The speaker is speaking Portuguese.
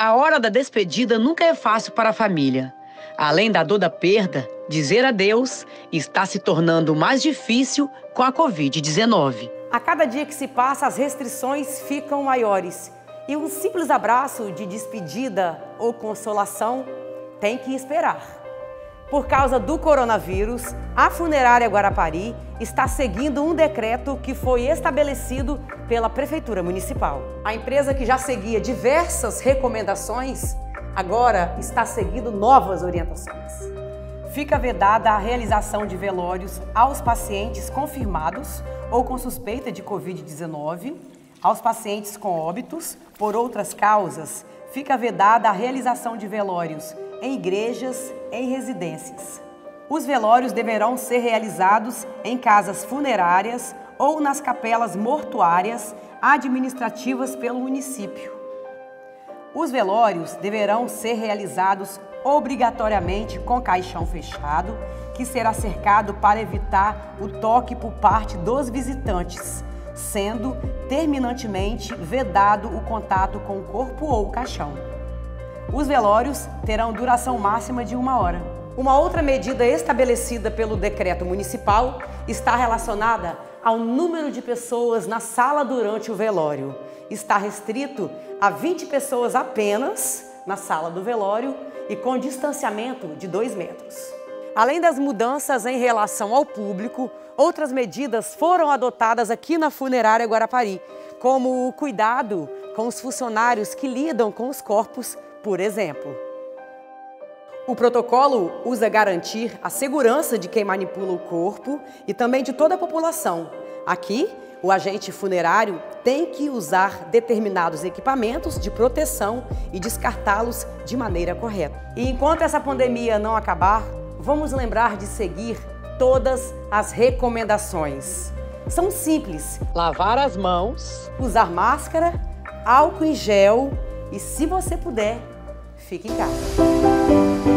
A hora da despedida nunca é fácil para a família. Além da dor da perda, dizer adeus está se tornando mais difícil com a Covid-19. A cada dia que se passa, as restrições ficam maiores. E um simples abraço de despedida ou consolação tem que esperar. Por causa do coronavírus, a Funerária Guarapari está seguindo um decreto que foi estabelecido pela Prefeitura Municipal. A empresa que já seguia diversas recomendações, agora está seguindo novas orientações. Fica vedada a realização de velórios aos pacientes confirmados ou com suspeita de Covid-19, aos pacientes com óbitos por outras causas, fica vedada a realização de velórios em igrejas, em residências. Os velórios deverão ser realizados em casas funerárias ou nas capelas mortuárias administrativas pelo município. Os velórios deverão ser realizados obrigatoriamente com caixão fechado, que será cercado para evitar o toque por parte dos visitantes, sendo terminantemente vedado o contato com o corpo ou o caixão. Os velórios terão duração máxima de 1 hora. Uma outra medida estabelecida pelo decreto municipal está relacionada ao número de pessoas na sala durante o velório. Está restrito a 20 pessoas apenas na sala do velório e com distanciamento de 2 metros. Além das mudanças em relação ao público, outras medidas foram adotadas aqui na Funerária Guarapari, como o cuidado com os funcionários que lidam com os corpos, por exemplo. O protocolo usa garantir a segurança de quem manipula o corpo e também de toda a população. Aqui, o agente funerário tem que usar determinados equipamentos de proteção e descartá-los de maneira correta. E enquanto essa pandemia não acabar, vamos lembrar de seguir todas as recomendações. São simples: Lavar as mãos, usar máscara, álcool em gel e, se você puder, fique em casa.